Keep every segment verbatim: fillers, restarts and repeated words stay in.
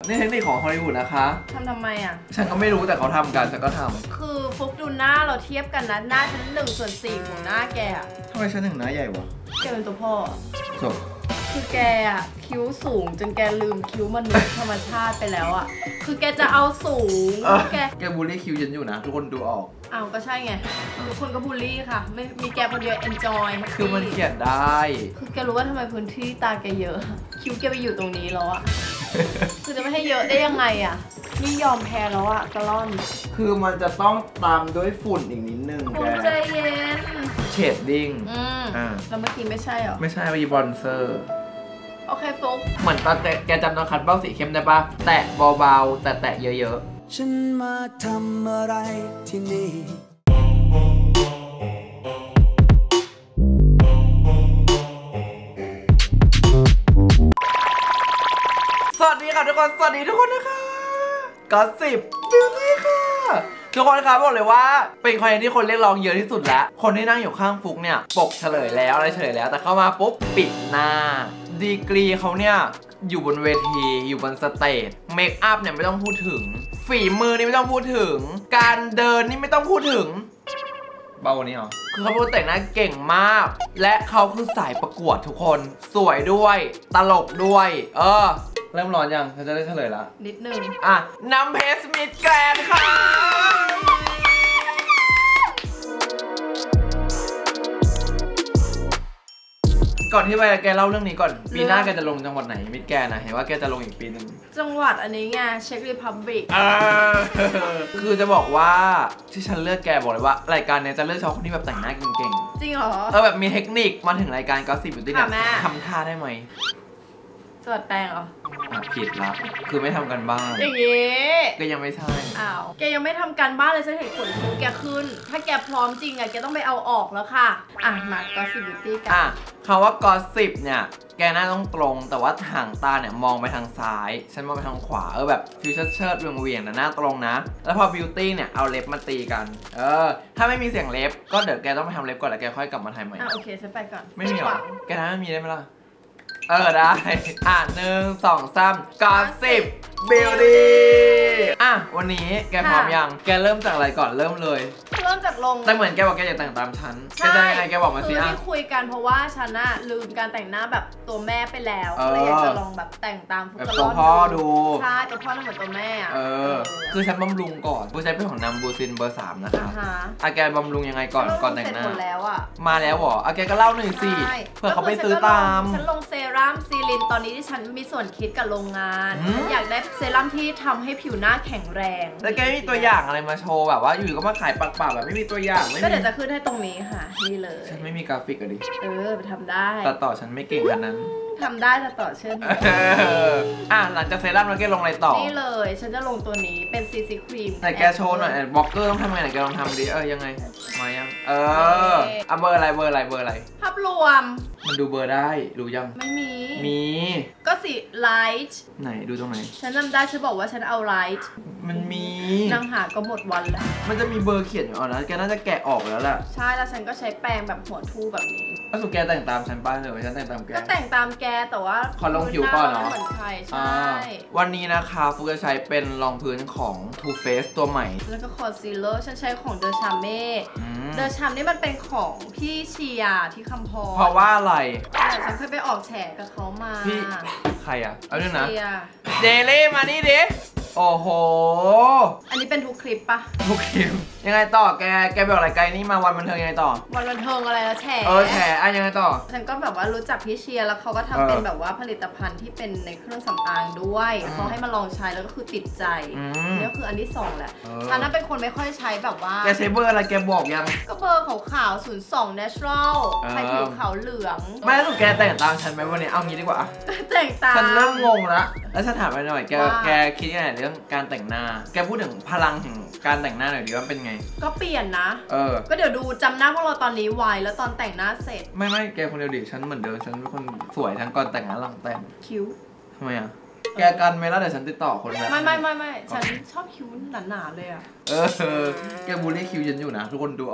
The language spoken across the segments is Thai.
นี่เทคนิคของฮอลลีวูดนะคะทำทำไมอ่ะฉันก็ไม่รู้แต่เขาทำกันฉันก็ทำคือฟุกดูหน้าเราเทียบกันนะหน้าฉันหนึ่งส่วนสี่ของหน้าแกอะทำไมฉันถึงหน้าใหญ่วะแกเป็นตัวพ่อจบคือแกอะคิ้วสูงจนแกลืมคิ้วมนุษย์ธรรมชาติไปแล้วอะคือแกจะเอาสูงแกแกบูลลี่คิ้วฉันอยู่นะทุกคนดูออกอ้าวก็ใช่ไงทุกคนก็บูลลี่ค่ะไม่มีแกคนเดียว enjoy คือมันเขียนได้คือแกรู้ว่าทำไมพื้นที่ตาแกเยอะคิ้วแกไปอยู่ตรงนี้แล้วอะคือจะไม่ให้เยอะได้ยังไงอะนี่ยอมแพ้แล้วอะกะล่อนคือมันจะต้องตามด้วยฝุ่นอีกนิดนึงแกใจเย็นเชดดิ้งอืมแล้วเมื่อกี้ไม่ใช่หรอไม่ใช่เมื่อกี้บอนเซอร์โอเคฟุ๊กเหมือนตอนแกจำตอนคัดเบ้าสีเข้มได้ปะแตะเบาๆแต่แตะเยอะๆฉันมาทำอะไรที่นี่สวัสดีค่ะทุกคนสวัสดีทุกคนนะคะก็สิบบิวตี้ค่ะทุกคนครับบอกเลยว่าเป็นคอนเทนต์ที่คนเรียกร้องเยอะที่สุดแล้วคนที่นั่งอยู่ข้างฟุกเนี่ยปกเฉลยแล้วอะไรเฉลยแล้วแต่เข้ามาปุ๊บปิดหน้าดีกรีเขาเนี่ยอยู่บนเวทีอยู่บนสเตจเมคอัพเนี่ยไม่ต้องพูดถึงฝีมือนี่ไม่ต้องพูดถึงการเดินนี่ไม่ต้องพูดถึงเบานี้เหรอคือเขาเป็นแต่งหน้าเก่งมากและเขาคือสายประกวดทุกคนสวยด้วยตลกด้วยเออเริ่มร้อนยังเขาจะได้เฉลยแล้วนิดนึงอ่ะน้ำเพชรมิดแกรนด์ค่ะก่อนที่ไปแกเล่าเรื่องนี้ก่อนปีหน้าแกจะลงจังหวัดไหนมิดแกรนด์นะเห็นว่าแกจะลงอีกปีหนึ่งจังหวัดอันนี้ไงเช็กรีพับบิกคือจะบอกว่าที่ฉันเลือกแกบอกเลยว่ารายการนี้จะเลือกชอบคนที่แบบแต่งหน้าเก่งๆจริงเหรอเออแบบมีเทคนิคมาถึงรายการก็สิบบิวตี้เนี่ยทำท่าได้ไหมสวัสดแปลงเหรอผิดละคือไม่ทำกันบ้านอย่างงี้ก็ยังไม่ใช่อ้าวแกยังไม่ทำการบ้านเลยฉันเห็นขนคิ้วแกขึ้นถ้าแกพร้อมจริงอะแกต้องไปเอาออกแล้วค่ะอ่ะมาก็สิบบิวตี้กันอ่ะคำว่ากอสิบเนี่ยแกหน้าต้องตรงแต่ว่าหางตาเนี่ยมองไปทางซ้ายฉันมองไปทางขวาเออแบบฟิวเจอร์เชิดเวียงเวียงนะหน้าตรงนะแล้วพอบิวตี้เนี่ยเอาเล็บมาตีกันเออถ้าไม่มีเสียงเล็บก็เดี๋ยวแกต้องไปทำเล็บก่อนแล้วแกค่อยกลับมาถ่ายใหม่อ่ะโอเคฉันไปก่อนไม่มีหรอแกทำไม่มีได้ไหมล่ะเออได้อ่ะหนึ่งสองสามก็สิบบิวตี้อ่ะวันนี้แกพร้อมยังแกเริ่มจากอะไรก่อนเริ่มเลยเริ่มจากลงแต่เหมือนแกบอกแกอยากแต่งตามฉันแกจะยังไงแกบอกมาสิอ่ะที่คุยกันเพราะว่าฉันน่ะลืมการแต่งหน้าแบบตัวแม่ไปแล้วเลยอยากจะลองแบบแต่งตามฟุกแบบตัวพ่อดูใช่ตัวพ่อน่าเหมือนตัวแม่อ่ะเออคือฉันบำรุงก่อนกูใช้เป็นของนำบูซินเบอร์สามนะคะอ่ะแกบำรุงยังไงก่อนก่อนแต่งหน้าแล้วอ่ะมาแล้วเหรออ่ะแกก็เล่าหน่อยสิเผื่อเขาไปซื้อตามฉันลงเซรั่มซีลินตอนนี้ที่ฉันมีส่วนคิดกับโรงงานอยากได้เซรั่มที่ทำให้ผิวหน้าแข็งแรงแต่แกไม่มีตัวอย่างอะไรมาโชว์แบบว่าอยู่ก็มาขายปากๆแบบไม่มีตัวอย่างก็เดี๋ยวจะขึ้นให้ตรงนี้ค่ะนี่เลยฉันไม่มีกราฟิกอะดิเออไปทำได้ตัดต่อฉันไม่เก่งขนาดนั้นทำได้แต่ต่อเช่นอ่ะหลังจากเซรั่มแล้วแกลงอะไรต่อนี่เลยฉันจะลงตัวนี้เป็นซีซีครีมแต่แกโชว์หน่อยบล็อกเกอร์ต้องทำไงไหนแกลองทำดิเออยังไงมายังเอออ่ะเบอร์อะไรเบอร์อะไรเบอร์อะไรภาพรวมมันดูเบอร์ได้รู้ยังไม่มีมีก็สีไลท์ไหนดูตรงไหนฉันจำได้ฉันบอกว่าฉันเอาไลท์มันมีนางหาก็หมดวันแล้วมันจะมีเบอร์เขียนอยู่นะแกน่าจะแกะออกแล้วแหละใช่แล้วฉันก็ใช้แปรงแบบหัวทู่แบบนี้ถ้าสุดแกแต่งตามฉันป้าเลยฉันแต่งตามแกก็แต่งตามแกแต่ว่าขอลงผิวก่อนเนาะเหมือนใครใช่วันนี้นะคะฟุกจะใช้เป็นรองพื้นของ Too Faced ตัวใหม่แล้วก็คอนซีลเลอร์ฉันใช้ของ The Charme The Charme นี่มันเป็นของพี่เชียร์ที่คำพรเพราะว่าอะไรฉันเคยไปออกแฉกับเขามาพี่ใครอ่ะเอาด้วยนะเดลี่มานี่ดิโอ้โหอันนี้เป็นทุกคลิปปะทุกคลิปยังไงต่อแกแกไปออกรายการนี้มาวันบันเทิงยังไงต่อวันบันเทิงอะไรแล้วแฉเออแฉอ่ะยังไงต่อฉันก็แบบว่ารู้จักพี่เชียร์แล้วเขาก็ทำเป็นแบบว่าผลิตภัณฑ์ที่เป็นในเครื่องสำอางด้วยเขาให้มาลองใช้แล้วก็คือติดใจนี่ก็คืออันที่สองแหละฉันนั้นเป็นคนไม่ค่อยใช้แบบว่าแกใช้เบอร์อะไรแกบอกยังก็เบอร์ขาวๆศูนย์สอง natural ใครผิวขาวเหลืองไม่แล้วแกแต่งตามฉันไหมวันนี้เอางี้ดีกว่าแต่งตามฉันเริ่มงงละแล้วฉันถามไปหน่อยแกแกคิดยังไงเรื่องการแต่งหน้าแกพูดถึงพลังแห่งการแต่งหน้าหน่อยดิว่าเป็นไงก็เปลี่ยนนะเออก็เดี๋ยวดูจำหน้าพวกเราตอนนี้ไว้แล้วตอนแต่งหน้าเสร็จไม่ไม่แกคนเดียวดิฉันเหมือนเดิมฉันเป็นคนสวยทั้งก่อนแต่งหน้าหลังแต่งคิ้วทำไมอ่ะแกกันไหมล่ะเดี๋ยวฉันติดต่อคนแบบไม่ไม่ไม่ไม่ฉันชอบคิ้วหนาๆเลยอ่ะเออแกบูลลี่คิ้วฉันอยู่นะทุกคนดูออก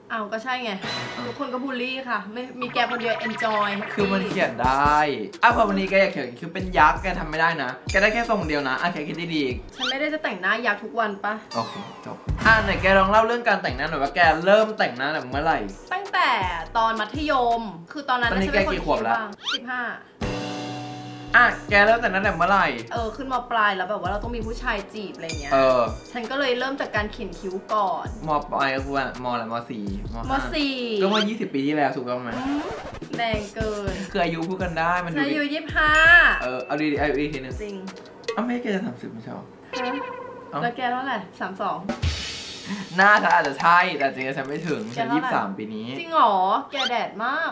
อ้าวก็ใช่ไงทุกคนก็บูลลี่ค่ะไม่มีแกคนเดียว enjoy คือมันเขียนได้อ่ะพอวันนี้แกอยากเขียนคือเป็นยักษ์แกทำไม่ได้นะแกได้แค่ทรงเดียวนะอ่ะแกคิดดีๆฉันไม่ได้จะแต่งหน้ายักษ์ทุกวันปะโอเคจบอ่ะไหนแกลองเล่าเรื่องการแต่งหน้าหน่อยว่าแกเริ่มแต่งหน้าแบบเมื่อไหร่ตั้งแต่ตอนมัธยมคือตอนนั้นตอนนี้แกกี่ขวบแล้วสิบห้าอ่ะแกเริ่มแต่งหน้าแบบเมื่อไหร่เออขึ้นมาปลายแล้วแบบว่าเราต้องมีผู้ชายจีบอะไรเงี้ยเออฉันก็เลยเริ่มจากการเขียนคิ้วก่อนมปลายก็คือว่ามอะไรมสี่มสี่ก็เมื่อยี่สิบปีที่แล้วถูกต้องไหมแรงเกินคืออายุพูดกันได้มันอายุยี่สิบห้าเออเอาดีๆอายุอีกทีนึงจริงอ้าวไม่แกจะสามสิบไม่ใช่หรอแล้วแกเท่าไหร่สามสองหน้าฉันอาจจะใช่แต่จริงๆฉันไม่ถึงฉันยี่สิบสามปีนี้จริงหรอแกแดดมาก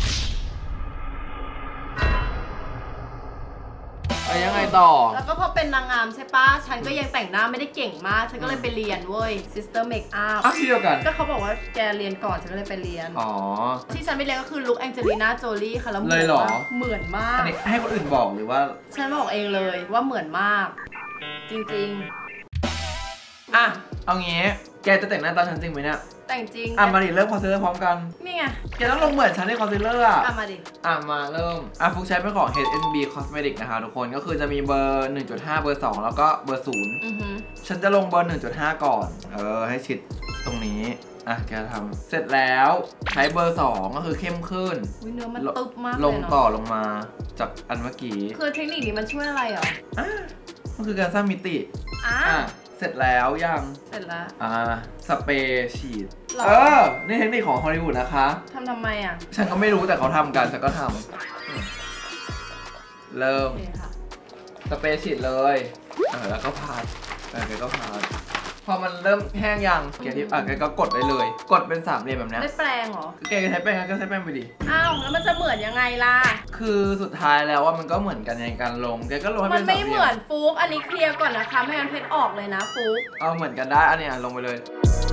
ยังไงต่อแล้วก็พอเป็นนางงามใช่ปะฉันก็ยังแต่งหน้าไม่ได้เก่งมากฉันก็เลยไปเรียนเว้ย Sister Makeup อ่ะที่เดียวกันก็เขาบอกว่าแกเรียนก่อนฉันก็เลยไปเรียนอ๋อที่ฉันไปเรียนก็คือลุคแองเจลิน่าโจลี่ค่ะแล้วเหมือนเหมือนมากอันนี้ให้คนอื่นบอกหรือว่าฉันบอกเองเลยว่าเหมือนมากจริงๆอ่ะเอางี้แกจะแต่งหน้าตามฉันจริงไหมเนี่ยแต่งจริงอ่ะมาดิเริ่มคอนซีลเลอร์พร้อมกันนี่ไงแกต้องลงเหมือนฉันในคอนซีลเลอร์อ่ะอ่ะมาดิอ่ะมาเริ่มอ่ะฟุกใช้เป็นของ เอช เอ็น บี Cosmetics นะคะทุกคนก็คือจะมีเบอร์ หนึ่งจุดห้า เบอร์สองแล้วก็เบอร์ศูนย์อือฮึฉันจะลงเบอร์ หนึ่งจุดห้า ก่อนเออให้ชิดตรงนี้อ่ะแกทำเสร็จแล้วใช้เบอร์สองก็คือเข้มขึ้นอุ้ยเนื้อมันตึ๊บมากเลยลงต่อลงมาจากอันเมื่อกี้คือเทคนิคนี้มันช่วยอะไรหรออ่ะมันคือการสร้างมิติอ่ะเสร็จแล้วยังเสร็จแล้วอ่าสเปรย์ฉีดเออนี่เทคนิคของฮอลลีวูดนะคะทำทำไมอ่ะฉันก็ไม่รู้แต่เขาทำกันฉันก็ทำเริ่มสเปรย์ฉีดเลยเออแล้วก็พาดเออแกก็พาดพอมันเริ่มแห้งยังแกที่อ่ะแกก็กดได้เลยกดเป็นสามเหลี่ยมแบบนี้ไม่แปลงหรอแกใช้แป้งก็ใช้แป้งไปดิอ้าวแล้วมันจะเหมือนยังไงล่ะคือสุดท้ายแล้วว่ามันก็เหมือนกันในการลงแกก็ลงให้เป็นสามเหลี่ยมมันไม่เหมือนฟุกอันนี้เคลียร์ก่อนนะคะไม่งั้นเพชรออกเลยนะฟุกเอาเหมือนกันได้อันนี้ลงไปเลย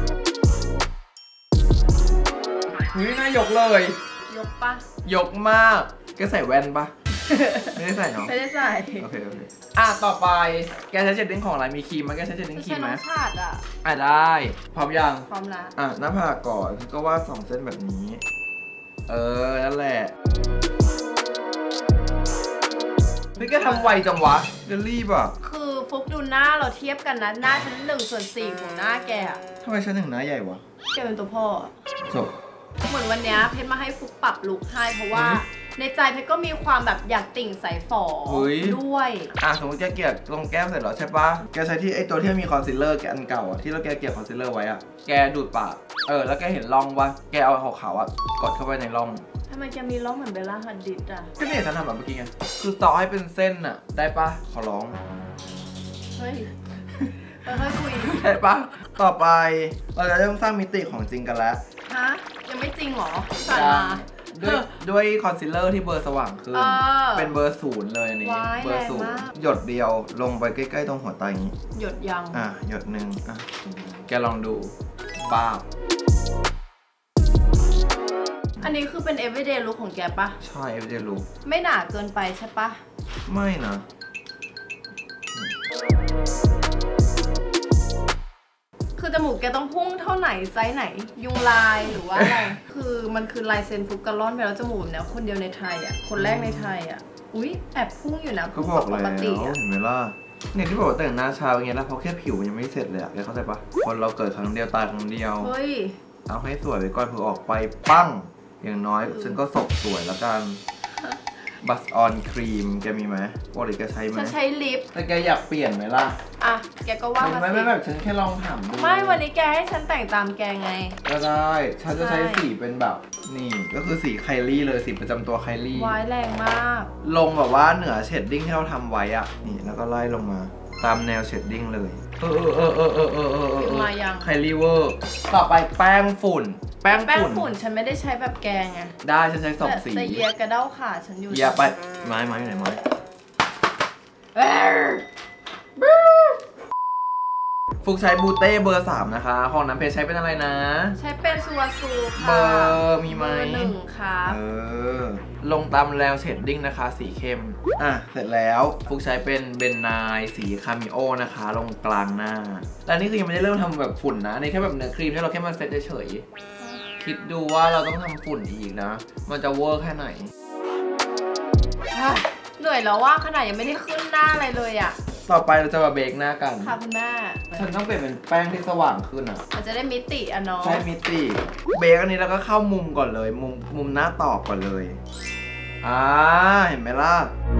หุ้ยน่ายกเลยยกปะยกมากแกใส่แว่นปะไม่ได้ใส่เนาะไม่ได้ใส่โอเคโอเคอ่ะต่อไปแกใช้เชดดิ้งของอะไรมีครีมไหมแกใช้เชดดิ้งครีมไหมใช้น้ำชาดอ่ะอ่ะได้พร้อมยังพร้อมละอ่ะหน้าผากก่อนก็วาดสองเส้นแบบนี้เออนั่นแหละพี่แกทำไวจังวะจะรีบอ่ะคือฟุกดูหน้าเราเทียบกันนะหน้าฉันหนึ่งส่วนสี่ของหน้าแกอ่ะทำไมฉันถึงหน้าใหญ่วะแกเป็นตัวพ่อจบเหมือนวันนี้เพชรมาให้ฟุกปรับลุคให้เพราะว่าในใจเพชรก็มีความแบบอยากติ่งใส่ฝอด้วยอ่ะสมมติแกเกลี่ยลงแก้มเสร็จแล้วใช่ปะแกใช้ที่ไอตัวที่มีคอนซีลเลอร์แกอันเก่าอ่ะที่เราแกเกลี่ยคอนซีลเลอร์ไว้อ่ะแกดูดปากเออแล้วแกเห็นร่องวะแกเอาขาวๆอ่ะกดเข้าไปในร่องทำไมแกมีร่องเหมือนเบลล่าฮัดดิดอ่ะก็เนี่ยฉันทำแบบเมื่อกี้ไงคือต่อให้เป็นเส้นอ่ะได้ปะขอร้องเฮ้ยค่อยคุยได้ปะต่อไปเราจะเริ่มสร้างมิติของจริงกันแล้วฮะยังไม่จริงหรอผ่านมาด้วยด้วยคอนซีลเลอร์ที่เบอร์สว่างขึ้นเป็นเบอร์ศูนย์เลยนี่เบอร์ศูนย์หยดเดียวลงไปใกล้ๆตรงหัวตาอย่างนี้หยดยังอ่ะหยดหนึ่งอ่ะแกลองดูบ้าอันนี้คือเป็น everyday look ของแกปะใช่ everyday look ไม่หนาเกินไปใช่ปะไม่นะคือจมูกแกต้องพุ่งเท่าไหนไซส์ไหนยุงลายหรือว่าอะไรคือมันคือลายเซ็นฟุกกะล่อนไปแล้วจมูกเนี่ยคนเดียวในไทยอ่ะคนแรกในไทยอ่ะอุ้ยแอบพุ่งอยู่นะก็บอกแล้วเห็นไหมล่ะเนี่ยที่บอกว่าแต่งหน้าเช้าอย่างเงี้ยแล้วเพราะแค่ผิวยังไม่เสร็จเลยอะแกเข้าใจปะคนเราเกิดครั้งเดียวตายครั้งเดียวเฮ้ยเอาให้สวยไปก่อนเผื่อออกไปปั้งอย่างน้อยฉันก็ศพสวยแล้วกันบัสออนครีมแกมีไหมปกติแกใช้ไหมฉันใช้ลิปแต่แกอยากเปลี่ยนไหมล่ะอ่ะแกก็ว่ามาสิไม่ไม่แบบฉันแค่ลองถามดูไม่วันนี้แกให้ฉันแต่งตามแกไงก็ได้ฉันจะใช้สีเป็นแบบนี่ก็คือสีไคลี่เลยสีประจำตัวไคลี่วายแรงมากลงแบบว่าเหนือเชดดิ้งที่เราทำไว้อ่ะนี่แล้วก็ไล่ลงมาตามแนวเชดดิ้งเลยเออเออเออเออเออเออเออมายังไคลี่เวอร์ต่อไปแป้งฝุ่นแป้งฝุ่นฉันไม่ได้ใช้แบบแกงไงได้ฉันใช้สองสีแต่เยียกระเด้าขาฉันอยู่เยียไปไม้ไม้อยู่ไหนไม้ฟุกใช้บูเต้เบอร์สามนะคะของน้ำเพชรใช้เป็นอะไรนะใช้เป็นซูวาซูค่ะเบอร์มีไหมหนึ่งค่ะเออลงตามแนวเชดดิ้งนะคะสีเข้มอ่ะเสร็จแล้วฟุกใช้เป็นเบนไนสีคามิโอนะคะลงกลางหน้าแล้วนี่คือยังไม่ได้เริ่มทำแบบฝุ่นนะนี่แค่แบบเนื้อครีมที่เราแค่มาเซตเฉยคิดดูว่าเราต้องทำฝุ่นอีกนะ มันจะเวอร์แค่ไหนเหนื่อยแล้วว่าขนาดยังไม่ได้ขึ้นหน้าอะไรเลยอ่ะต่อไปเราจะมาเบรกหน้ากันค่ะคุณแม่ฉันต้องเปลี่ยนเป็นแป้งที่สว่างขึ้นอ่ะมันจะได้มิติอ่ะเนาะใช่มิติเบรกอันนี้แล้วก็เข้ามุมก่อนเลย มุมมุมหน้าตอบก่อนเลยอ่าเห็นไหมล่ะ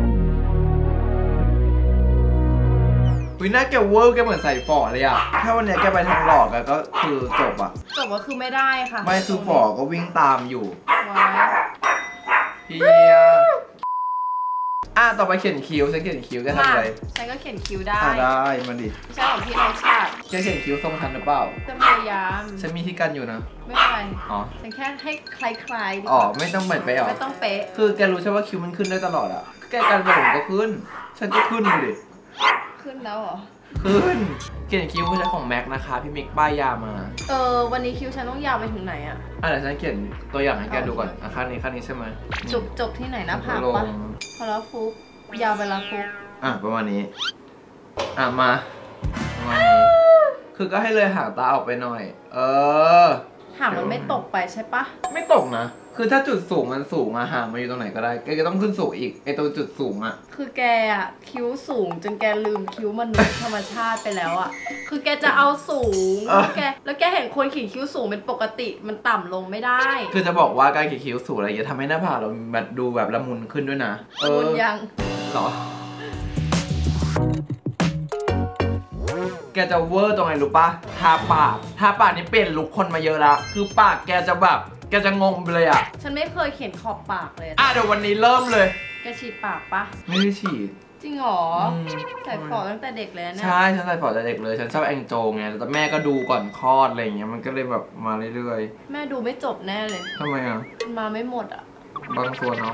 วิน่าแกเวอร์แกเหมือนใส่ฝอเลยอ่ะถ้าวันนี้แกไปทางหลอกอะก็คือจบอ่ะจบก็คือไม่ได้ค่ะไม่คือฝอก็วิ่งตามอยู่ว้าวเฮียอ่ะต่อไปเขียนคิ้วฉันเขียนคิ้วแกทำอะไรฉันก็เขียนคิ้วได้อ่ะได้มาดิใช่ของพี่น้องชาติแกเขียนคิ้วทรงทันหรือเปล่าจะพยายามฉันมีที่กันอยู่นะไม่เป็นไรอ๋อฉันแค่ให้คล้ายๆอ๋อไม่ต้องเหมือนไปอ๋อไม่ต้องเป๊ะคือแกรู้ใช่ว่าคิ้วมันขึ้นได้ตลอดอ่ะแกการผมก็ขึ้นฉันก็ขึ้นดูดิขึ้นแล้วเหรอขึ้นเขียนคิ้วใช้ของแม็กนะคะพี่มิกป้ายยามาเออวันนี้คิ้วฉันต้องยาวไปถึงไหนอ่ะอ่ะเดี๋ยวฉันเขียนตัวอย่างให้แกดูก่อนอ่ะข้างนี้ข้างนี้ใช่ไหมจบจบที่ไหนนะผากปะพอแล้วฟุกยาวไปละฟุกอ่ะประมาณนี้อ่ะมาประมาณนี้คือก็ให้เลยหางตาออกไปหน่อยเออหางมันไม่ตกไปใช่ปะไม่ตกนะคือถ้าจุดสูงมันสูงอะหางมาอยู่ตรงไหนก็ได้แกก็ต้องขึ้นสูงอีกไอตัวจุดสูงอะคือแกอะคิ้วสูงจนแกลืมคิ้วมนุษย์ธรรมชาติไปแล้วอะคือแกจะเอาสูงแล้วแกแล้วแกเห็นคนขีดคิ้วสูงเป็นปกติมันต่ำลงไม่ได้คือจะบอกว่าการขีดคิ้วสูงอะไรอย่างเงี้ยทำให้หน้าผากเราแบบดูแบบละมุนขึ้นด้วยนะละมุนยังหรอแกจะเวอร์ตรงไหนรู้ปะทาปากทาปากนี่เปลี่ยนลุคคนมาเยอะละคือปากแกจะแบบแกจะงงไปเลยอ่ะฉันไม่เคยเขียนขอบปากเลยอ่ะเดี๋ยววันนี้เริ่มเลยแกฉีดปากปะไม่ได้ฉีดจริงหรอใส่ฝอตั้งแต่เด็กเลยเนี่ยใช่ฉันใส่ฝอตั้งแต่เด็กเลยฉันชอบแองโจไงแต่แม่ก็ดูก่อนคลอดอะไรอย่างเงี้ยมันก็เลยแบบมาเรื่อยๆแม่ดูไม่จบแน่เลยทำไมอ่ะมาไม่หมดอ่ะบางส่วนเนาะ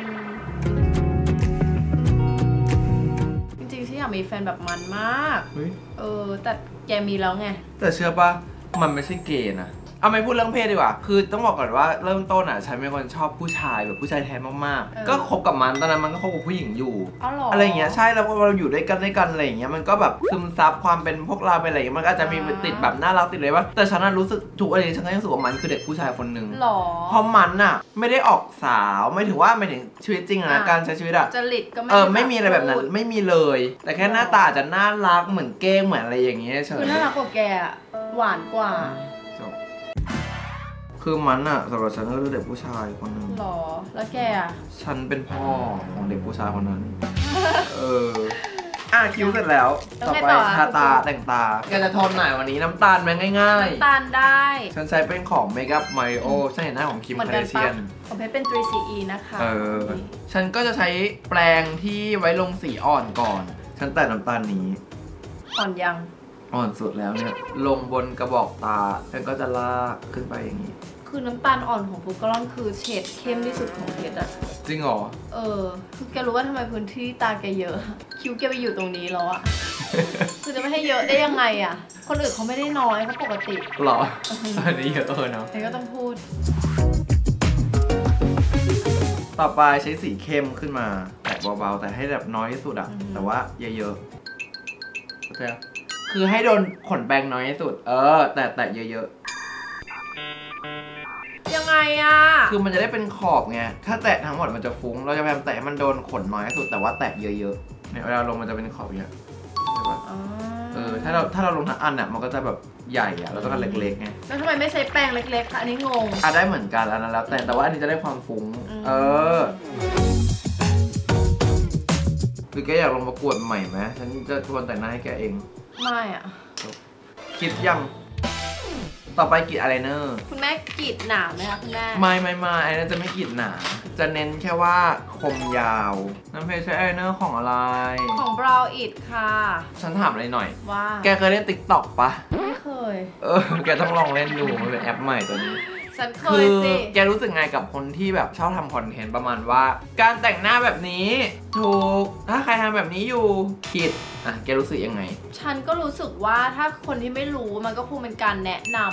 จริงๆฉันอยากมีแฟนแบบมันมากเออแต่แกมีแล้วไงแต่เชื่อปะมันไม่ใช่เกย์นะเอาไม่พูดเรื่องเพศดีกว่าคือต้องบอกก่อนว่าเริ่มต้นอ่ะฉันเป็นคนชอบผู้ชายแบบผู้ชายแท้มากๆก็คบกับมันตอนนั้นมันก็คบกับผู้หญิงอยู่อะไรอย่างเงี้ยใช่แล้วพอเราอยู่ด้วยกันด้วยกันอะไรอย่างเงี้ยมันก็แบบซึมซับความเป็นพวกเราไปอะไรอย่างเงี้ยมันก็จะมีติดแบบน่ารักติดเลยว่าแต่ฉันรู้สึกถูกอะไรฉันก็รู้สึกว่ามันคือเด็กผู้ชายคนหนึ่งเพราะมันอ่ะไม่ได้ออกสาวไม่ถือว่าไม่ถึงชีวิตจริงนะการใช้ชีวิตอ่ะจริตก็ไม่เออไม่มีอะไรแบบนั้นไม่มีเลยแต่แค่หน้าตาจะน่ารักเหมือนเก้งเหมือนอะไรอย่างเงี้ยคือน่ารักกว่าแกหวานกว่าคือมันอะสำหรับฉันก็คือเด็กผู้ชายคนหนึ่งหรอแล้วแกอะฉันเป็นพ่อของเด็กผู้ชายคนนั้นเอออ่ะคิ้วเสร็จแล้วต่อไปทาตาแต่งตาแกจะโทนไหนวันนี้น้ำตาลไหมง่ายๆน้ำตาลได้ฉันใช้เป็นของเมคอัพมาริโอฉันเห็นหน้าของคิมคาร์เดเชียนของเพชรเป็น ทรี ซี อี นะคะเออฉันก็จะใช้แปรงที่ไว้ลงสีอ่อนก่อนฉันแต่น้ำตาลนี้อ่อนยังอ่อนสุดแล้วเนี่ยลงบนกระบอกตาแล้วก็จะลากขึ้นไปอย่างนี้คือน้ำตาลอ่อนของฟุกกลอนคือเฉดเข้มที่สุดของเพชรอะจริงเหรอเออคือแกรู้ว่าทำไมพื้นที่ตาแกเยอะคิ้วแกไปอยู่ตรงนี้แล้วอะคือจะไม่ให้เยอะได้ยังไงอะคนอื่นเขาไม่ได้น้อยเขาปกติหรออันนี้เยอะเออเนาะแต่ก็ต้องพูดต่อไปใช้สีเข้มขึ้นมาแต่เบาๆแต่ให้แบบน้อยที่สุดอะแต่ว่าเยอะๆเข้าใจคือให้โดนขนแปรงน้อยที่สุดเออแต่แต่เยอะๆยังไงอะคือมันจะได้เป็นขอบไงถ้าแตะทั้งหมดมันจะฟุ้งเราจะพยายามแตะให้มันโดนขนน้อยที่สุดแต่ว่าแตะเยอะๆเนี่ยเวลาลงมันจะเป็นขอบอย่างเงี้ยใช่ปะเออถ้าเราถ้าเราลงทั้งอันอะมันก็จะแบบใหญ่อะเราต้องการเล็กๆไงแล้วทำไมไม่ใช้แปรงเล็กๆคะอันนี้งงอ่ะได้เหมือนกันอันนั้นแล้วแต่แต่ว่าอันนี้จะได้ความฟุ้งเออคือแกอยากลงประกวดใหม่ไหมฉันจะชวนแต่งหน้าให้แกเองไม่อะคิดยังต่อไปกรีดอายไลเนอร์คุณแม่กรีดหนาไหมคะคุณแม่ไม่ไม่ไม่อายไลเนอร์จะไม่กรีดหนาจะเน้นแค่ว่าคมยาวน้ำเพชรใช้อายไลเนอร์ของอะไรของ Brow It ค่ะฉันถามอะไรหน่อยว่าแกเคยเล่น ติ๊กต็อก ปะไม่เคยเออแกต้องลองเล่นดูมันเป็นแอปใหม่ตัวนี้ฉันเคยสิแกรู้สึกไงกับคนที่แบบชอบทำคอนเทนต์ประมาณว่าการแต่งหน้าแบบนี้ถูกถ้าใครทำแบบนี้อยู่ผิดอ่ะแกรู้สึกยังไงฉันก็รู้สึกว่าถ้าคนที่ไม่รู้มันก็คงเป็นการแนะนำอ่ะ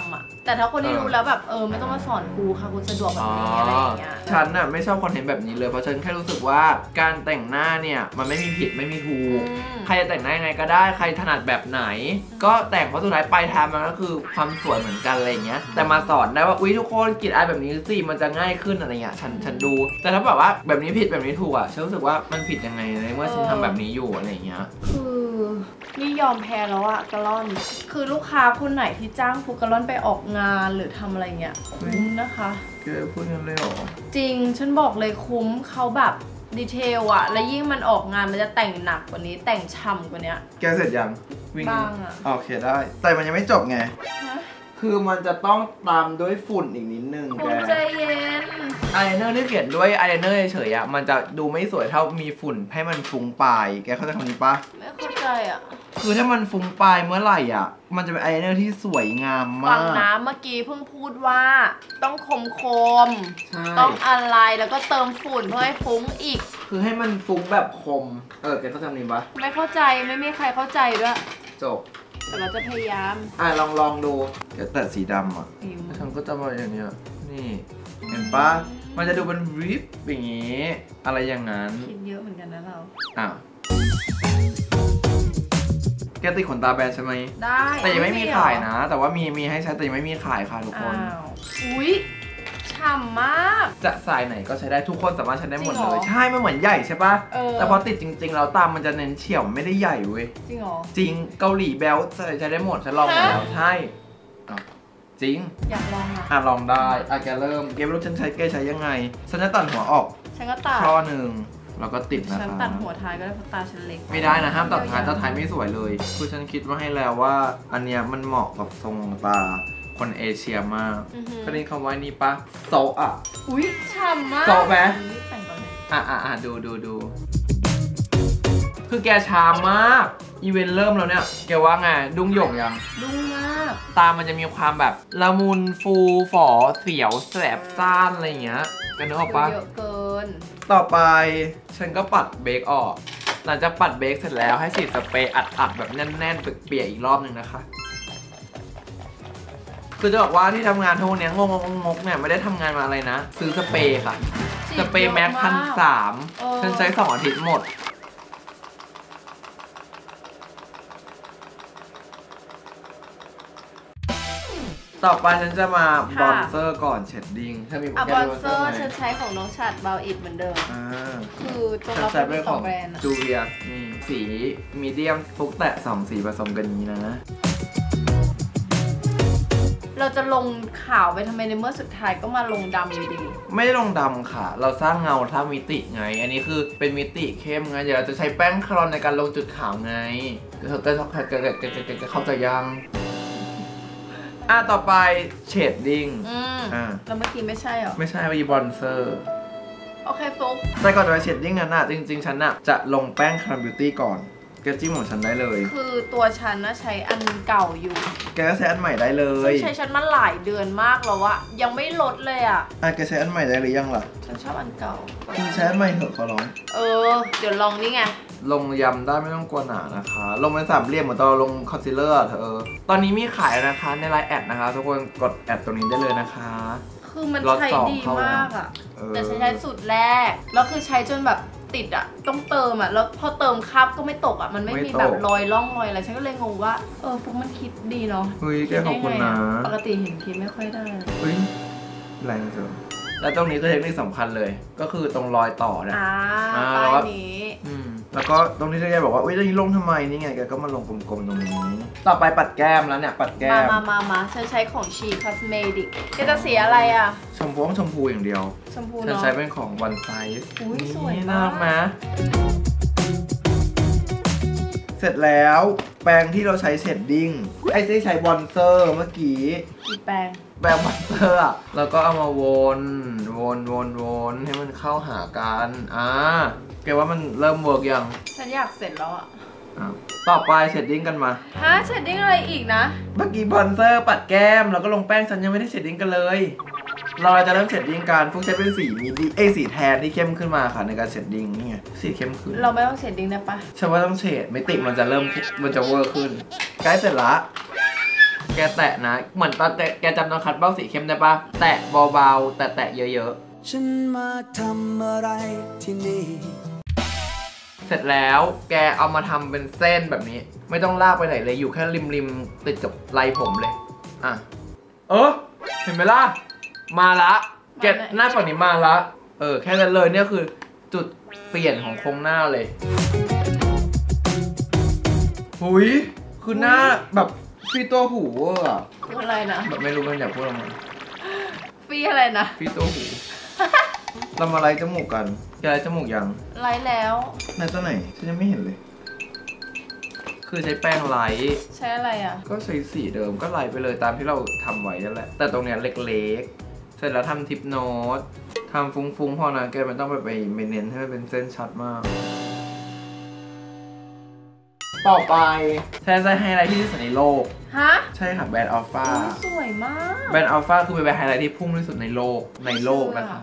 แต่ถ้าคนที่รู้แล้วแบบเออไม่ต้องมาสอนกูค่ะกูสะดวกแบบนี้อะไรอย่างเงี้ยฉันน่ะไม่ชอบคอนเทนต์แบบนี้เลยเพราะฉันแค่รู้สึกว่าการแต่งหน้าเนี่ยมันไม่มีผิดไม่มีถูกใครจะแต่งหน้ายังไงก็ได้ใครถนัดแบบไหนก็แต่งเพราะสุดท้ายปลายทางมันก็คือความสวยเหมือนกันอะไรเงี้ยแต่มาสอนได้ว่าอุ้ยทุกคนกรีดอายแบบนี้สิมันจะง่ายขึ้นอะไรเงี้ยฉันฉันดูแต่ถ้าแบบว่าแบบนี้ผิดแบบนี้ถูกอ่ะฉันรู้สึกว่ามันผิดยังไงในเมื่อฉันทำแบบนี้อยู่อะไรเงี้ยคือนี่ยอมแพ้แล้วอะกะล่อนคือลูกค้าคนไหนที่จ้างฟุกกะล่อนไปออกงานหรือทำอะไรเงี้ยคุ้มนะคะแกพูดงั้นเลยเหรอจริงฉันบอกเลยคุ้มเขาแบบดีเทลอะและยิ่งมันออกงานมันจะแต่งหนักกว่านี้แต่งช่ำกว่านี้แกเสร็จยังวิ่งบ้างอะโอเคได้แต่มันยังไม่จบไงคือมันจะต้องตามด้วยฝุ่นอีกนิดนึงแกใจเย็นอายไลเนอร์ที่เขียนด้วยอายไลเนอร์เฉยๆอ่ะมันจะดูไม่สวยเท่ามีฝุ่นให้มันฟุ้งปลายแกเข้าใจคำนี้ปะไม่เข้าใจอ่ะคือถ้ามันฟุ้งปลายเมื่อไหร่อ่ะมันจะเป็นอายไลเนอร์ที่สวยงามมากฟังนะเมื่อกี้เพิ่งพูดว่าต้องคมคมต้องอะไรแล้วก็เติมฝุ่นเพื่อให้ฟุ้งอีกคือให้มันฟุ้งแบบคมเออแกเข้าใจคำนี้ปะไม่เข้าใจไม่มีใครเข้าใจด้วยจบแต่เราจะพยายามอ่ะลองลองดูเดี๋ยวแต่สีดำอ่ะฉันก็จะมาอย่างเนี้ยนี่เห็นปะมันจะดูเป็นวิปอย่างงี้อะไรอย่างนั้นคิดเยอะเหมือนกันนะเราอ้าวแกติดขนตาแบนใช่ไหมได้แต่ยังไม่มีขายนะแต่ว่ามีมีให้ใช้แต่ยังไม่มีขายค่ะทุกคนอุ้ยฉ่ำมากจะสายไหนก็ใช้ได้ทุกคนสามารถใช้ได้หมดเลยใช่มันเหมือนใหญ่ใช่ปะแต่พอติดจริงๆแล้วตามมันจะเน้นเฉียวไม่ได้ใหญ่เว้ยจริงหรอจริงเกาหลีแบลใช้ใช้ได้หมดฉันลองมาแล้วใช่จริงอยากลองอ่ะอ่ะลองได้อ่ะแกเริ่มเกมรู้ฉันใช้แกใช้ยังไงฉันจะตัดหัวออกฉันก็ตัดข้อหนึ่งแล้วก็ติดนะคะฉันตัดหัวท้ายก็ได้เพราะตาฉันเล็กไม่ได้นะห้ามตัดท้ายตัดท้ายไม่สวยเลยคือฉันคิดว่าให้แล้วว่าอันเนี้ยมันเหมาะกับทรงตาคนเอเชียมากก็ได้คำว่านี้ปะโซอ่ะอุ้ยฉ่ำมากโซไหมอ่ะอ่ะอ่ะดูดูดูคือแกช้ามากอีเวนต์เริ่มแล้วเนี่ยแกว่าไงดุ้งหยงยังดุ้งมากตามันจะมีความแบบละมุนฟูฝ่อเสียวแสบซ่านอะไรอย่างเงี้ยกันนึกออกปะเยอะเกินต่อไปฉันก็ปัดเบรกออกหลังจากปัดเบรกเสร็จแล้วให้ฉีดสเปรย์อัดๆแบบแน่นๆเปียกๆอีกรอบหนึ่งนะคะคือจะบอกว่าที่ทำงานทุกวันนี้งงงงเนี่ยไม่ได้ทำงานมาอะไรนะซื้อสเปรย์ค่ะสเปรย์แม็กพันสามฉันใช้สองอาทิตย์หมดต่อไปฉันจะมาบอนเซอร์ก่อนเชดดิ้งถ้ามีบอนเซอร์ฉันใช้ของน้องฉัดเบลอิดเหมือนเดิมคือตัวเราเป็นของแบรนด์จูเลียนี่สีมีเดียมฟุกแตะสองสีผสมกันนี้นะเราจะลงขาวไปทำไมในเมื่อสุดท้ายก็มาลงดำอยู่ดีไม่ได้ลงดำค่ะเราสร้างเงาสร้างมิติไงอันนี้คือเป็นมิติเข้มไงเดี๋ยวเราจะใช้แป้งคลอนในการลงจุดขาวไงเธอก็ชอบใครจะเข้าใจยังอ่ะต่อไปเชดดิ้งอ่าแล้วเมื่อกี้ไม่ใช่หรอไม่ใช่วีบอนเซอร์โอเคฟุ๊กแต่ก่อนจะไปเชดดิ้งนั้นน่ะจริงๆฉันน่ะจะลงแป้งคาร์บิวตี้ก่อนแกจิ้มของฉันได้เลยคือตัวฉันนะใช้อันเก่าอยู่แกก็ใช้อันใหม่ได้เลยใช้ฉันมาหลายเดือนมากแล้วอะยังไม่ลดเลยอะอ่ะแกใช้อันใหม่ได้หรือยังล่ะฉันชอบอันเก่าคุณใช้อันใหม่เถอะขอร้องเออเดี๋ยวลองนี่ไงลงยำได้ไม่ต้องกลัวหนานะคะลงเป็นสามเหลี่ยมเหมือนตอนลงคอนซีลเลอร์เธอตอนนี้มีขายนะคะในไลน์แอดนะคะทุกคนกดแอดตรงนี้ได้เลยนะคะคือมันใช้ดีมากอะแต่ใช้ใช้สูตรแรกแล้วคือใช้จนแบบติดอะต้องเติมอะแล้วพอเติมคับก็ไม่ตกอะมันไม่มีแบบรอยร่องรอยอะไรฉันก็เลยงงว่าเออฟุกมันคิดดีเนาะเฮ้ยแกขอบคุณนะปกติเห็นคิดไม่ค่อยได้เฮ้ยแรงจังแล้วตรงนี้คือเทคนิคสำคัญเลยก็คือตรงรอยต่อนะอ่าปลายนี้แล้วก็ตรงที่แกบอกว่าอุ้ยตรงนี้ลงทำไมนี่ไงแกก็มาลงกลมๆตรงนี้ต่อไปปัดแก้มแล้วเนี่ยปัดแก้มมามามาฉันใช้ของชีคอสเมติกแกจะเสียอะไรอ่ะชมพูชมพูอย่างเดียวชมพูฉันใช้เป็นของวันไซส์อุ้ยสวยมากนะเสร็จแล้วแปรงที่เราใช้เชดดิ้งไอ้ที่ใช้บอนเซอร์เมื่อกี้กี่แปรงแปรงบอนเซอร์อ่ะแล้วก็เอามาวนวนวนวนให้มันเข้าหากันอ่าแกว่ามันเริ่มเวิร์กยังฉันอยากเสร็จแล้วอ่ะต่อไปเชดดิ้งกันมาฮะเชดดิ้งอะไรอีกนะเมื่อกี้บอนเซอร์ปัดแก้มแล้วก็ลงแป้งฉันยังไม่ได้เชดดิ้งกันเลยเราจะเริ่มเชดดิ้งกันฟุกใช้เป็นสีมีดีเอสีแทนที่เข้มขึ้นมาค่ะในการเชดดิ้งนี่ไงสีเข้มขึ้นเราไม่ต้องเชดดิ้งได้ปะฉันว่าต้องเชดไม่ติดมันจะเริ่มมันจะเวิร์กขึ้นใกล้เสร็จละแกแตะนะเหมือนตอนแกจำตอนคัดเบ้าสีเข้มได้ปะแตะเบาๆแต่แตะเยอะๆฉันมาทำอะไรที่นี่เสร็จแล้วแกเอามาทำเป็นเส้นแบบนี้ไม่ต้องลากไปไหนเลยอยู่แค่ริมๆติดกับไหล่ผมเลยอ่ะเออเห็นไหมล่ะมาละแกหน้าฝั่งนี้มาละเออแค่นั้นเลยเนี่ยคือจุดเปลี่ยนของโครงหน้าเลยหุยคือหน้าแบบฟีตัวหูอ่ะคืออะไรนะแบบไม่รู้มันอยากพูดออกมาฟีอะไรนะฟีตัวหูเรามาไล่จมูกกันแกไล่จมูกยังไล่แล้วในตัวไหนฉันยังไม่เห็นเลยคือใช้แป้งไล่ใช้อะไรอ่ะก็ใช้สีเดิมก็ไล่ไปเลยตามที่เราทำไว้นั่นแหละแต่ตรงเนี้ยเล็กๆเสร็จแล้วทำทิปโน้ตทำฟุ้งๆพอนะแกมันต้องไปไปเน้นให้มันเป็นเส้นชัดมากต่อไปแทนไซไฮไลท์ที่ที่สุดในโลกฮะใช่ค่ะแบรนด์อัลฟาสวยมากแบรนด์อัลฟาคือเป็นแบรนด์ไฮไลท์ที่พุ่งที่สุดในโลกในโลกนะคะ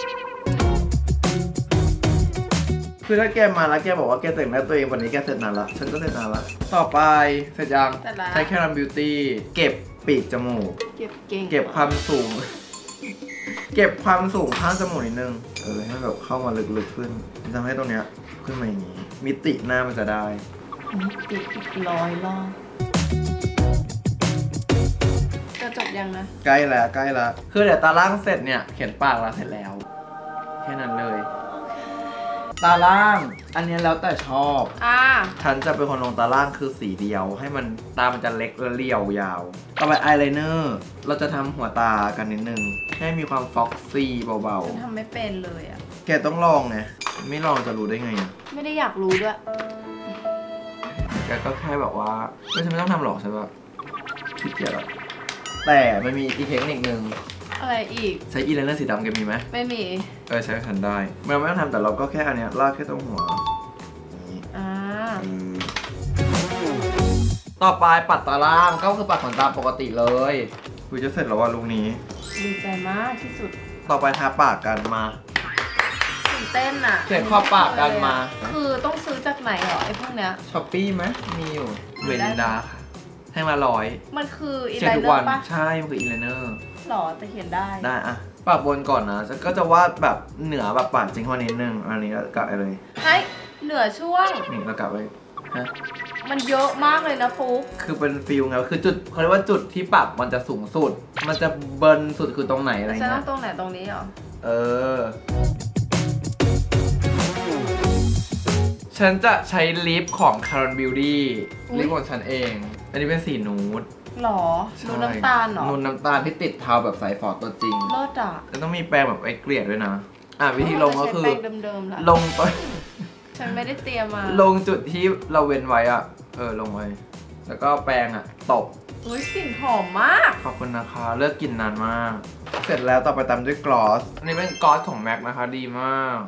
คือถ้าแกมาแล้วแกบอกว่าแกแต่งหน้าตัวเองวันนี้แกเสร็จนานละฉันก็เสร็จนานละต่อไปเสร็จยังใช้แครัมบิวตี้เก็บปีกจมูกเก็บเก่งเก็บความสูงเก็บความสูงข้างจมูกนิดนึงเออให้แบบเข้ามาลึกๆขึ้นทำให้ตรงเนี้ยขึ้นมาอย่างนี้มิติหน้ามันจะได้มิติอีกร้อยรอบจะจบยังนะใกล้แล้วใกล้แล้วคือเดี๋ยวตาล่างเสร็จเนี่ยเขียนปากเราเสร็จแล้วแค่นั้นเลยตาล่างอันนี้แล้วแต่ชอบอ่าฉันจะเป็นคนลงตาล่างคือสีเดียวให้มันตามันจะเล็กและเรียวยาวต่อไปอายไลเนอร์เราจะทำหัวตากันนิดนึงให้มีความฟ็อกซี่เบาๆฉันทำไม่เป็นเลยอ่ะแกต้องลองไงไม่ลองจะรู้ได้ไงไม่ได้อยากรู้ด้วยแกก็แค่แบบว่าไม่ใช่ไม่ต้องทำหรอกใช่ปะขี้เกียจอะแต่มันมีอีกเทคนิคนึงอะไรอีกใช้อีไลเนอร์สีดำแกมีไหมไม่มีเออใช้ทันได้เราไม่ต้องทำแต่เราก็แค่อันเนี้ยลากแค่ตรงหัวนี่อ่าต่อไปปัดตาล่างก็คือปัดขนตาปกติเลยคุยจะเสร็จแล้วว่าลุงนี้ดีใจมากที่สุดต่อไปทาปากกันมาตื่นเต้นอ่ะเสร็จข้อปากกันมาคือต้องซื้อจากไหนหรอไอ้พวกเนี้ยช้อปปี้ไหมมีอยู่เวนิดาค่ะแท่งละร้อยมันคืออีไลเนอร์ปะใช่มันคืออีไลเนอร์หรอแต่เขียนได้ได้อะปากบนก่อนนะก็จะวาดแบบเหนือแบบปากจริงคนนิดนึงอันนี้กะไปเลยให้เหนือช่วงนี่เรากะไว้ฮะมันเยอะมากเลยนะฟุกคือเป็นฟิลไงคือจุดเขาเรียกว่าจุดที่ปากมันจะสูงสุดมันจะเบิร์นสุดคือตรงไหนอะไรเงี้ยจะนั่งตรงไหนตรงนี้เหรอเออฉันจะใช้ลิปของ Caron Beauty ลิปของฉันเองอันนี้เป็นสีนูดหรอนูดน้ำตาลหรอนูดน้ำตาลที่ติดเทาแบบสายฝอตัวจริงเลิศอ่ะแล้วต้องมีแปรงแบบไอ้เกลี่ยด้วยนะอ่ะวิธีลงก็คือลงไปฉันไม่ได้เตรียมมาลงจุดที่เราเว้นไว้อ่ะเออลงไว้แล้วก็แปรงอ่ะตบอุ้ยกลิ่นหอมมากขอบคุณนะคะเลือกกลิ่นนานมากเสร็จแล้วต่อไปตามด้วยกลอสอันนี้เป็นกลอสของแม็กนะคะดีมาก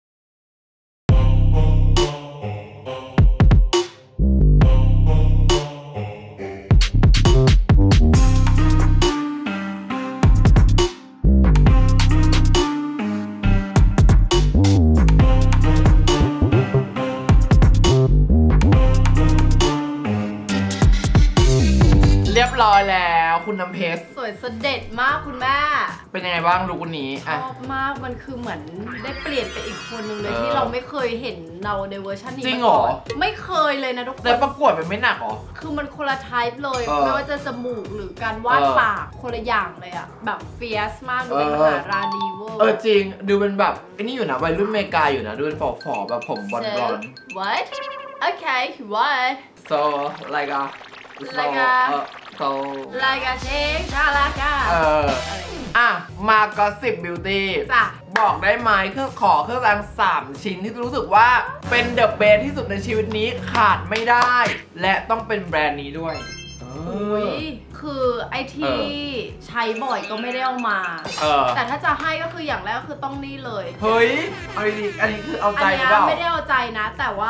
เรียบร้อยแล้วคุณน้ำเพชรสวยเสด็จมากคุณแม่เป็นยังไงบ้างลุคนี้ชอบมากมันคือเหมือนได้เปลี่ยนไปอีกคนนึงเลยที่เราไม่เคยเห็นเราในเวอร์ชันนี้จริงเหรอไม่เคยเลยนะทุกคนแต่ประกวดเป็นไม่หนักหรอคือมันคนละไทป์เลยไม่ว่าจะจมูกหรือการวาดปากคนละอย่างเลยอะแบบเฟียสมากดูเป็นมหาราณีเวอร์เออจริงดูเป็นแบบไอ้นี่อยู่นะวัยรุ่นเมกาอยู่นะดูเป็นฝอๆแบบผมบอลบอล what okay what so like a like a so like a shake ชาลากาเอออ่ะมาก็สิบบิวตี้จ้ะบอกได้ไหมเครื่องขอเครื่องรางสามชิ้นที่รู้สึกว่าเป็นเดอะเบสที่สุดในชีวิตนี้ขาดไม่ได้และต้องเป็นแบรนด์นี้ด้วยอุ้ยคือไอที่ใช้บ่อยก็ไม่ได้เอามาแต่ถ้าจะให้ก็คืออย่างแรกก็คือต้องนี่เลยเฮ้ยอันนี้อันนี้คือเอาใจหรือเปล่าไม่ได้เอาใจนะแต่ว่า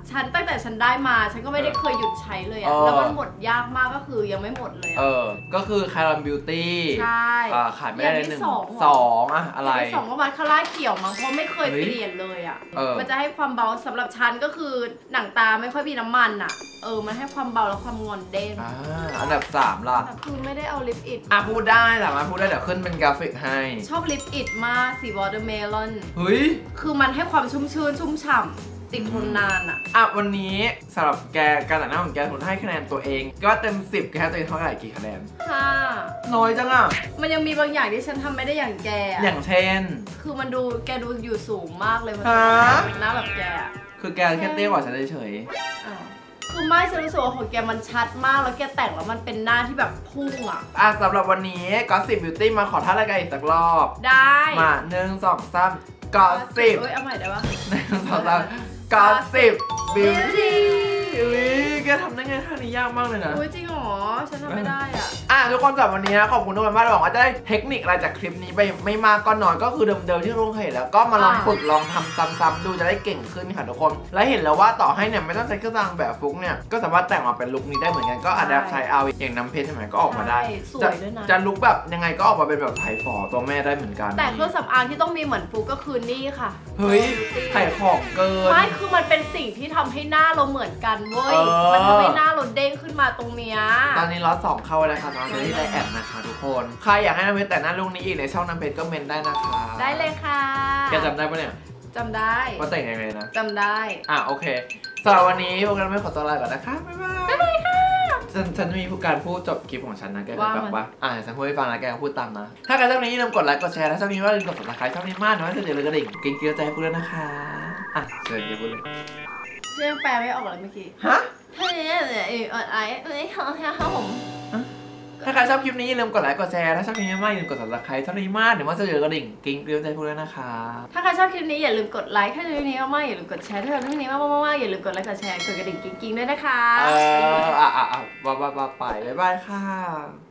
ฉันตั้งแต่ฉันได้มาฉันก็ไม่ได้เคยหยุดใช้เลยอะแล้วมันหมดยากมากก็คือยังไม่หมดเลยอะเออก็คือคารันบิวตี้ใช่ขาดไม่ได้เลยหนึ่งสองอะอะไรสองก็มาคาร่าเขียวมั้งเพราะไม่เคยเปลี่ยนเลยอะมันจะให้ความเบาสำหรับฉันก็คือหนังตาไม่ค่อยมีน้ำมันอะเออมันให้ความเบาและความงอนเด้งอ่าอันดับสามล่ะคือไม่ได้เอาลิปอิดอ่ะพูดได้สามารถพูดได้เดี๋ยวขึ้นเป็นกราฟิกให้ชอบลิปอิดมากสีวอเตอร์เมลอนเฮ้ยคือมันให้ความชุ่มชื้นชุ่มฉ่ำติดทนนานอะอ่ะวันนี้สำหรับแกการแต่งหน้าของแกผมให้คะแนนตัวเองก็เต็มสิบแกให้ตัวเองเท่าไหร่กี่คะแนนค่ะน้อยจังอ่ะมันยังมีบางอย่างที่ฉันทำไม่ได้อย่างแกอย่างเช่นคือมันดูแกดูอยู่สูงมากเลยมันหน้าแบบแกคือแกแค่เตี้ยกว่าฉันเฉยคือไม่ฉันรู้สึกว่าของแกมันชัดมากแล้วแกแต่งแล้วมันเป็นหน้าที่แบบพุ่งอ่ะอ่ะสำหรับวันนี้ก็สิบบิวตี้มาขอท่ารายการอีกสักรอบได้มาหนึ่งสองสามก็สิบเอ้ยเอาใหม่ได้ปะหนึ่งสองสามก็สิบบิวตี้อุ้ยแกทำได้ไงท่านี้ยากมากเลยนะอุ้ยจริงหรอฉันทำไม่ได้อ่ะอ่ะทุกคนสำหรับวันนี้นะขอบคุณทุกคนมากหวังว่าจะได้เทคนิคอะไรจากคลิปนี้ไปไม่มากก็น้อยก็คือเดิมๆที่ลุงเคยเห็นแล้วก็มาลองฝึกลองทำซ้ำๆดูจะได้เก่งขึ้นค่ะทุกคนและเห็นแล้วว่าต่อให้เนี่ยไม่ต้องใช้เครื่องสร้างแบบฟุกเนี่ยก็สามารถแต่งมาเป็นลุคนี้ได้เหมือนกันก็อาจจะใช้เอาอย่างน้ำเพชรใช่ไหมก็ออกมาได้สวยด้วยนะจะลุคแบบยังไงก็ออกมาเป็นแบบไถ่ฝอตัวแม่ได้เหมือนกันแต่เครื่องสำอางที่ต้องมีเหมือนฟุกก็คือนี่ค่ะเฮ้ยไข่ของเกินไม่คือมันเป็นสิ่งที่ทำให้หน้าเราเหมือนกันเว้ยมันทำให้หน้าเราเด้งขึ้นมาตรงเนี้ยตอนนี้ล็อตสองเข้าแล้วค่ะน้องเจอที่ไดแอดนะคะทุกคนใครอยากให้น้ำเพชรแต่งหน้าลุคนี้อีกในช่องน้ำเพชรก็เมนได้นะคะได้เลยค่ะแกจำได้ปะเนี่ยจำได้ว่าแต่งยังไงนะจำได้อ่ะโอเคสำหรับวันนี้พวกเราไม่ขอตัวลาก่อนนะคะบ๊ายบายบ๊ายบายค่ะฉันฉันมีผู้การพูดจบคลิปของฉันนะแกแบบว่าอ่ะฉันพูดให้ฟังนะแกพูดตามนะถ้าใครชอบนี้อย่าลืมกดไลค์กดแชร์ถ้าชอบนี้ว่าลืมกดติดตามชอบนี้มากนะว่าจะเดี๋ยวเลยกระดิ่งกิ๊งเกียวใจพูดแล้วนะคะอ่ะเชิญแกพูดเลยเชื่อแปลไม่ออกเลยเมื่อกี้ฮะถ้าเนี่ยเนี่ยเออไอ้ไอ้เขาเขาผมถ้าใครชอบคลิปนี้อย่าลืมกดไลค์กดแชร์ถ้าชอบคลิปนี้มากอย่าลืมกด ซับสไครบ์ ชอบคลิปนี้มากเดี๋ยวว่าจะเจอกระดิ่งกิ๊งเรียวใจพูดแล้วนะคะถ้าใครชอบคลิปนี้อย่าลืมกดไลค์ถ้าชอบคลิปนี้มากอย่าลืมกดแชร์ถ้าชอบคลิปนี้มากมากอย่าลืมกดไลค์กดแชร์กดกระดิ่งกิ๊งๆด้วยนะคะเอออ่ะอ่ะอ่ะบ๊ายบายบ๊ายบายค่ะ